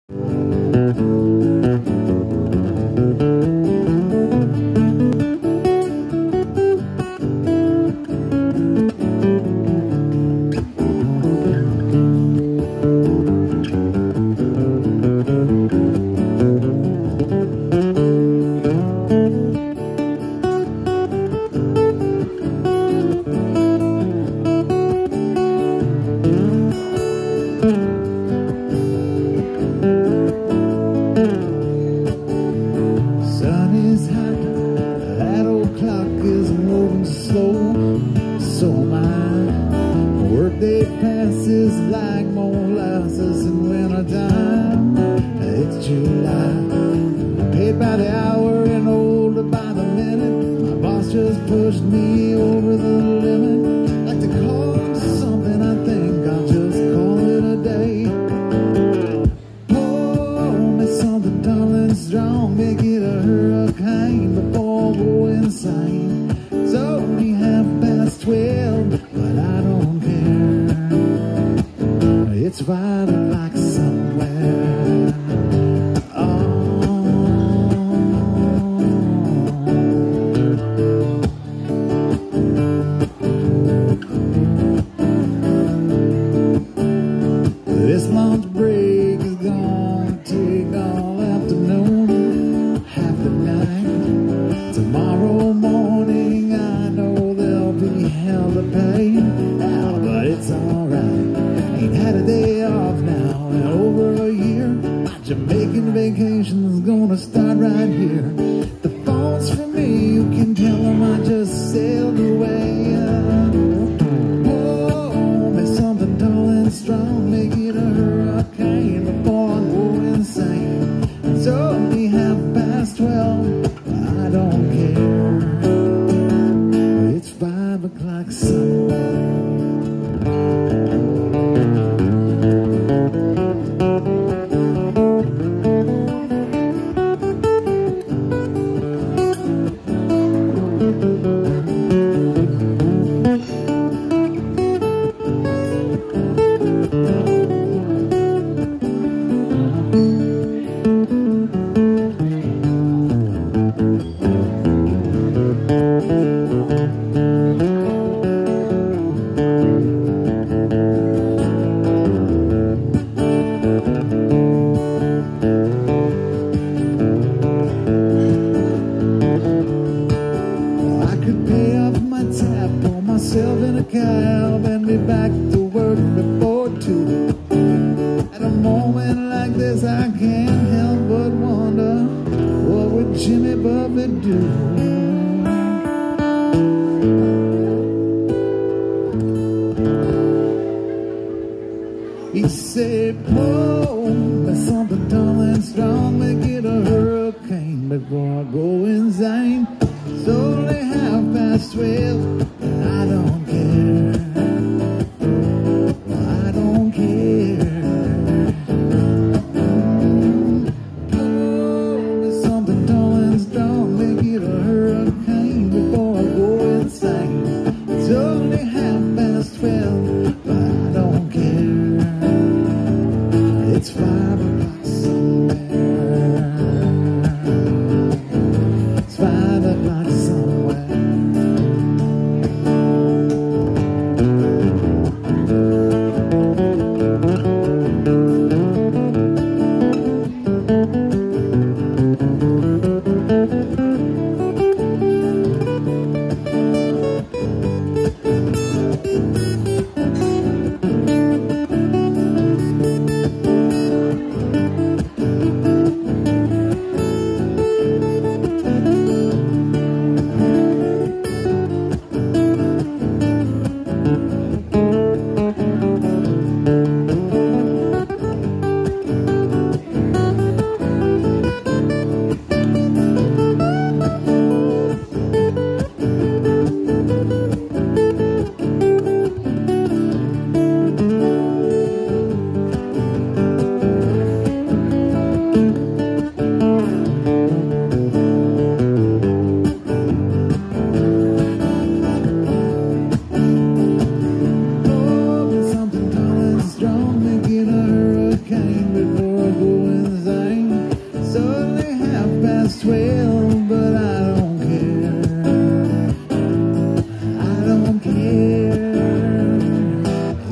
Sun is hot, that old clock is moving slow. So my workday passes like molasses in wintertime. It's July, paid by the hour and older by the minute. My boss just pushed me over the limit. Like to call it something, I think I'll just call it a day. Pour me something, darling, strong, make it a hurricane before I go insane. It's only 12:30, but I don't care. It's 5 o'clock somewhere. This lunch break is gonna take all afternoon, half the night. Tomorrow morning I know there'll be hell to pay. Ah, but it's alright. Ain't had a day off now in over a year. My Jamaican vacation's gonna start right here. The phone's for me, you can tell them I just sailed away. Oh, me something tall and strong, make it a hurricane before I go insane. It's only 12:30, but I don't care. It's 5 o'clock somewhere. I could pay off my tab, pull myself in a cab, and be back to work before 2. At a moment like this, I can't help but wonder, what would Jimmy Buffett do? He said, pull me something tall and strong, make it a hurricane before I go insane. It's only 12:30, and I don't care. I don't care. Pull me something tall and strong, make it a hurricane before I go insane. It's only 12:30, but I don't care. It's 5 o'clock somewhere. It's 5 o'clock somewhere.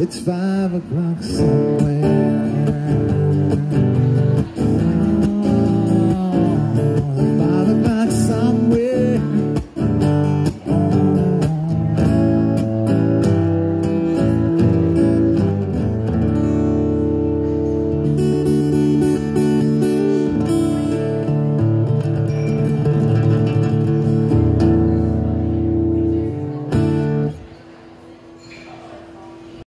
It's 5 o'clock somewhere.